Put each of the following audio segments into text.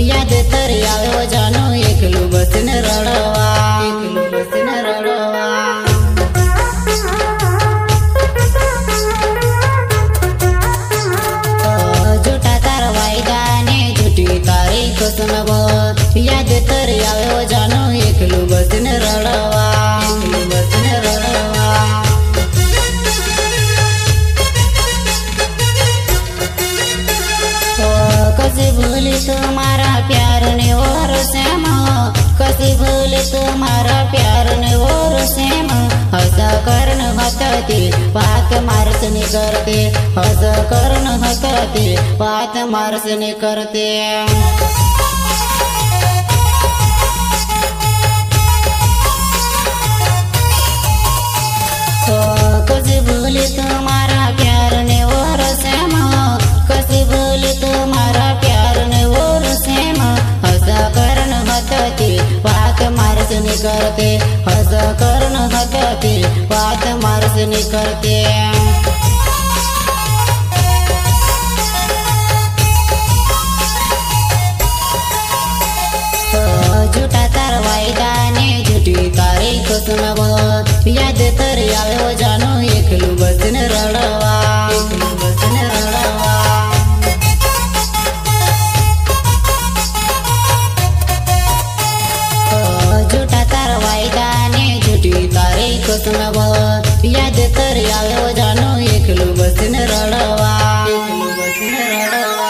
याद तरी आवे जानो एकलू बसन रड़वा, एकलू बसन रड़वा। झूठा तार वायदा ने झूठी तारी कसम याद तरी आवे जानो एकलू बसन रड़वा, एकलू बसन रड़वा। कसी भूली तुम्हारा प्यार ने और सेम, कसी भूली तुम्हारा प्यार ने और सेम। हसा करण हतते बात मारस ने करते, हसा करण हतते बात मारस ने करते। कसी भूली तुम्हारा प्यार ने और सेम, कसी भूली तुम्हारा प्यार ने और सेम। हसा करण हतते बात मारस ने करते, हसा करण हतते बात मारस ने करते। झूठा तार वायदा ने झूठी तारी कसम याद तरी आवे जानो एकलू बसन रड़वा, एकलू बसन रड़वा। झूठा तार वायदा ने झूठी तारी कसम याद तरी आवे जानो एकलू बसन रड़वा, एकलू बसन रड़वा।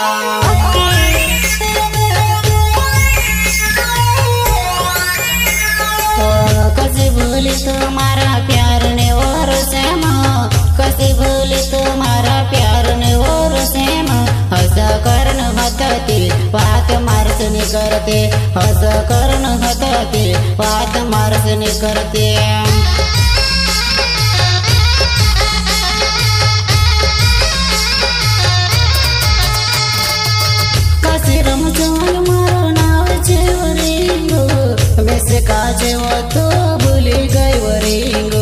कसी भूली तुम्हारा प्यार ने और सेम, कसी भूली तुम्हारा प्यार ने और सेम। हसा करण हतते बात मारस ने करते, हसा करण हतते बात मारस ने करते। कसी रमजान मारो नाव जेवरिंगो, वैसे काजे वो तो भूली गई वरिंगो।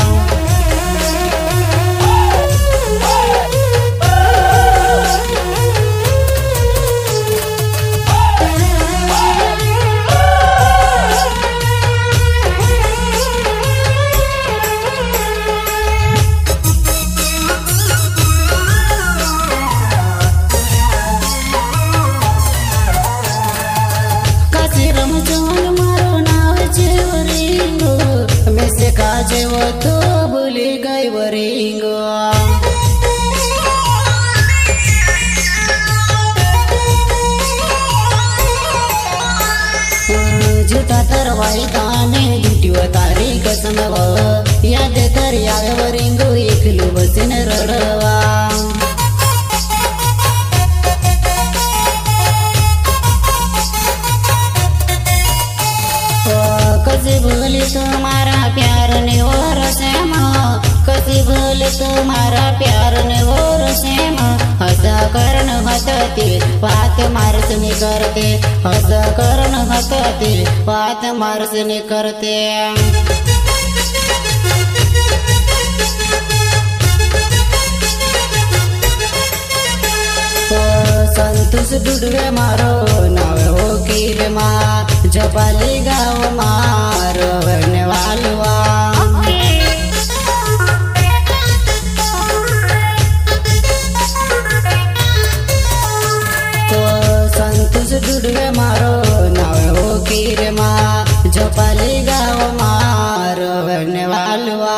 रमजान मारो नाव जेवरिंगो, वैसे काजे वो तो भूली गई वरिंगो। झूठा तर वायदा ने झूठी तारी कसम याद तरी आवे वरिंगो एकलू बसन रड़वा। कसी भूली तुम्हारा प्यार ने और सेम, कसी भूली तुम्हारा प्यार ने और सेम। हसा करण हतते बात मारस ने करते, हसा करण हतते बात मारस ने करते। संतोष डुडवे मारो नावे हो कीर मा, जपाली गाँव मारो भरने वालवा। तो संतोष डुडवे मारो नावे हो कीर मा, जपाली गाँव मारो भरने वालवा।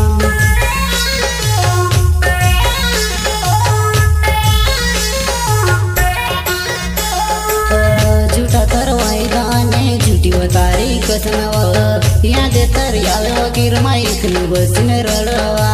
तारी कसम याद तरी आवे गिरमा एकलू बसन रड़वा।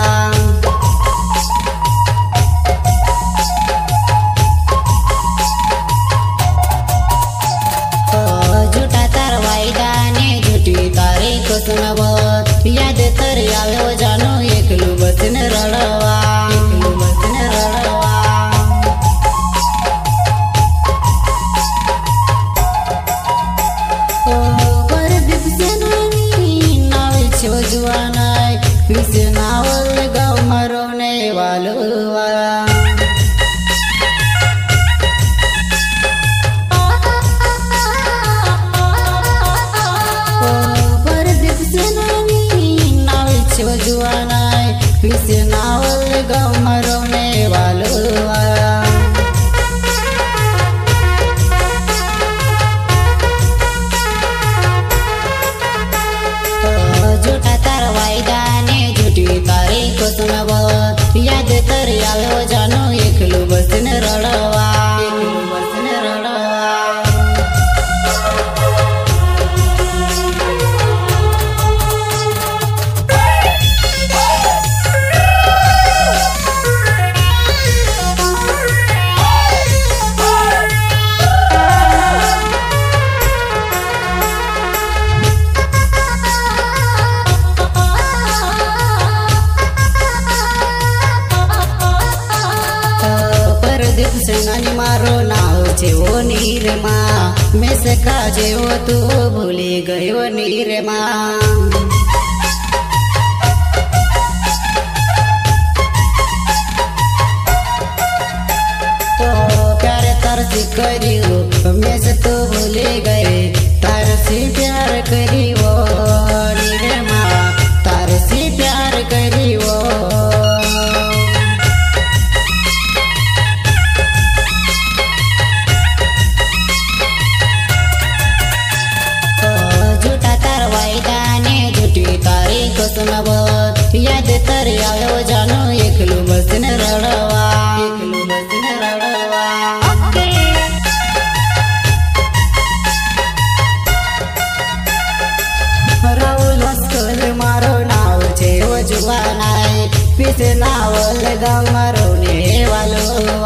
झूठा तार वायदा ने झूठी तारी कसम याद तरी आवे जानो एकलू बसन रड़वा, एकलू बसन रड़वा। जुआनाय विसे नावल गाँव मरोने वालों। नाय पीछे नावल गाँव मरोने वालो झूठा तार वायदा ने झूठी तारीख सुनव याद तर आलो जानो एकलू बसन रड़वा सेनानी मारो नाव छे वो नीर माँ मैं से काजे वो तू भूली गयो नीर माँ तो प्यारे तार से करियो मैं से तू भूली गए तार से प्यार करियो नीर माँ तार से प्यार करियो सुनव याद तर आयो जानो एकलू बसन रड़वा राहुल हस्कल मारो नाव छे वो जुवानाय पीछे नावल गाँव मारो ने वालो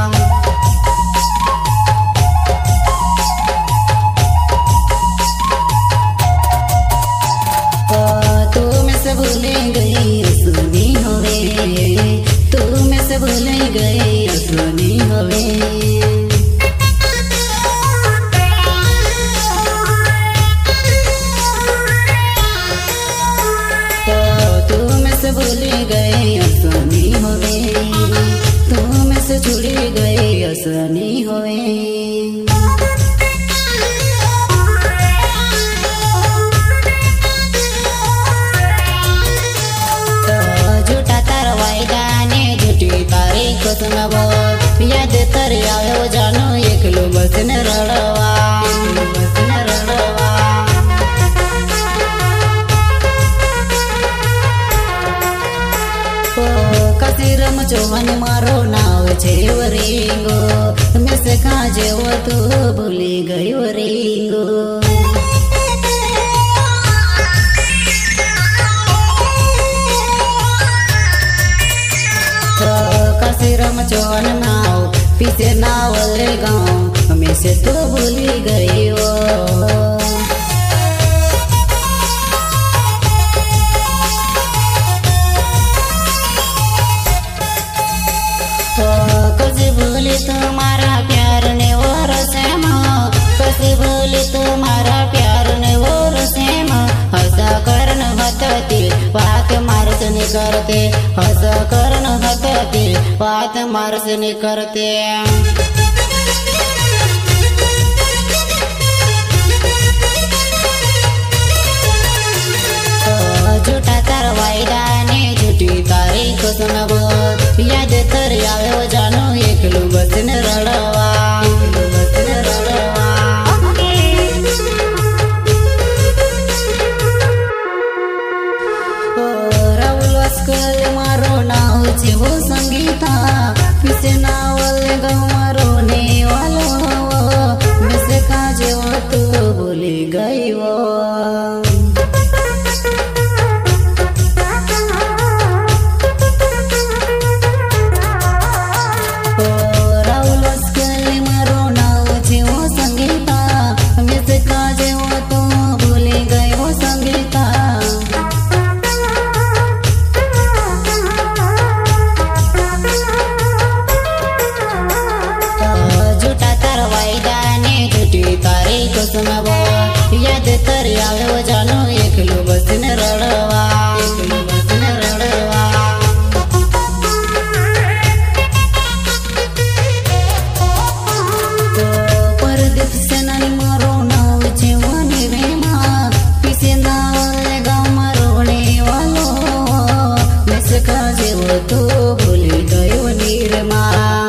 भूल गई सुनी होवे तुम से भूल गई सुनी होवे तो तुम से भूल गई सुनी होवे तुम से जुड़ी गई सुनी होवे तारीख सुनव याद तर आयो जानो एकलू बसन रड़वा कसीरम चौवन मारो नाव छे वरिंगो मैं से काजे वो तू भूली गई वरिंगो कसीरम चौवन नाव पीछे नावल गाँव में से तो भूली गई वो कसी भूली तुम्हारा प्यार ने और सेम कसी भूली तुम्हारा प्यार ने और सेम हसा करन हतती बात मारस नहीं करते हसा करन हतती बात मारस नहीं करते झूठा तार वायदा ने झूठी तारीख सुनव याद तर आयो जानो एकलू बसन रड़वा मारो नाव छे वो संगीता पीछे नावल गाँव मारो ने वालो मैं से काजे वो तू भूली गई वो राहुल मारो नाव छे वो संगीता मैं से काजे वो तू भूली गई वो संगीता तो भूली गयो निरमा।